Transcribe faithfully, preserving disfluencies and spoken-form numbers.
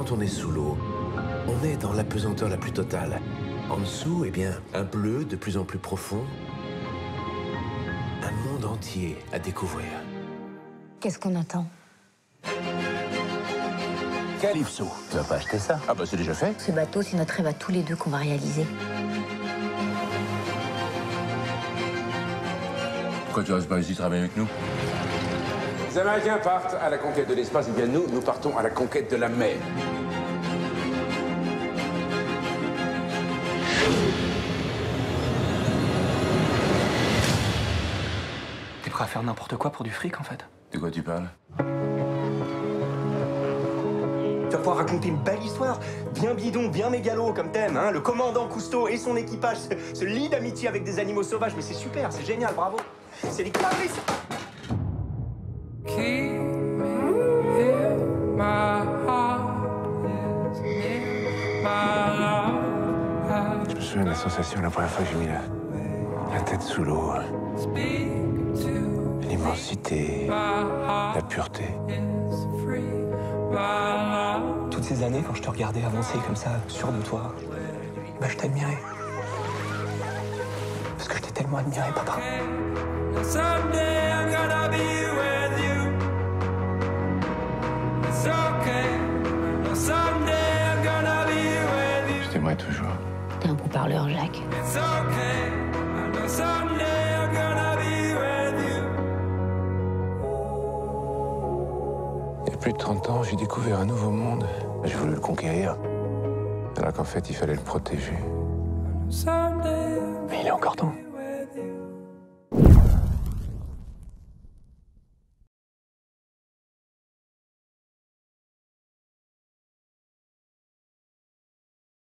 quand on est sous l'eau, on est dans l'apesanteur la plus totale. En dessous, eh bien, un bleu de plus en plus profond. Un monde entier à découvrir. Qu'est-ce qu'on attend? Calypso, tu vas pas acheter ça? Ah bah c'est déjà fait. Ce bateau, c'est notre rêve à tous les deux qu'on va réaliser. Pourquoi tu restes pas ici travailler avec nous? Les Américains partent à la conquête de l'espace, et bien nous, nous partons à la conquête de la mer. T'es prêt à faire n'importe quoi pour du fric, en fait? De quoi tu parles? Tu vas pouvoir raconter une belle histoire, bien bidon, bien mégalo comme thème, hein. Le commandant Cousteau et son équipage se, se lient d'amitié avec des animaux sauvages, mais c'est super, c'est génial, bravo. C'est les clarisses. Je me souviens de la sensation la première fois que j'ai mis la, la tête sous l'eau. L'immensité, la pureté. Toutes ces années, quand je te regardais avancer comme ça, sûr de toi, bah je t'admirais. Parce que je t'ai tellement admiré, papa. Je t'aimerai toujours. T'es un bon parleur, Jacques. Il y a plus de trente ans, j'ai découvert un nouveau monde. J'ai voulu le conquérir. Alors qu'en fait, il fallait le protéger. Mais il est encore temps.